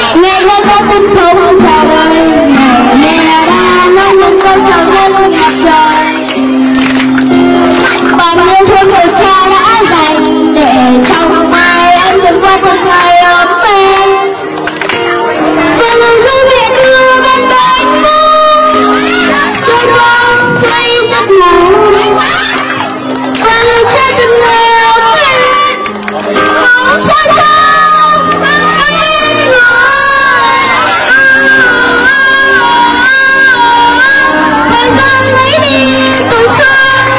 Ngày nay có tinh không chào đời, mẹ đã nói những câu chào dân mặt trời. Bao nhiêu thương người cha đã dành để trong mai em vượt qua từng ngày ấm êm. Và lòng dấu mẹ đưa bên cạnh cho con xây giấc ngủ. Và lời cha từng ngày ấm êm, không sao sao em người. Thời gian lấy đi tuổi xuân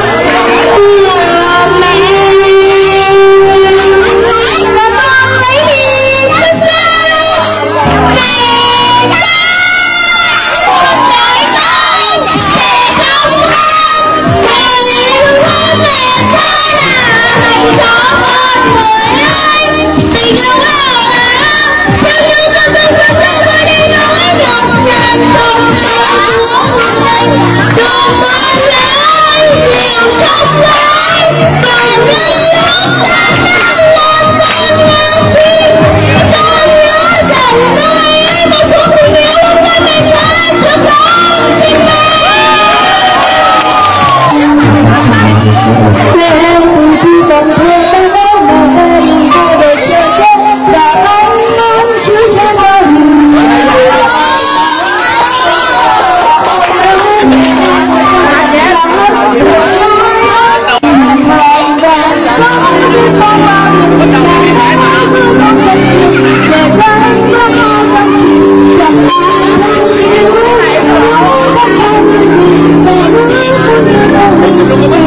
là mẹ, là con lấy đi xuân xưa. Mẹ cha một đời con sẽ không quên. Mẹ yêu thương mẹ cha là hạnh phúc con người ơi. Tình yêu ngào ngào theo như con tôi xuân cho tôi đi nói nhọc nhằn trong đời của người. Đồ con lấy nhiều trong lấy và nhân lúc ra nắng lên con ngang tim. Con nhớ rằng nơi một cuộc tình yêu hôm nay mẹ cha cho con tình mẹ. Em từ khi còn thương ta có một ngày hai đời chờ chết và mong muốn chứa che bao điều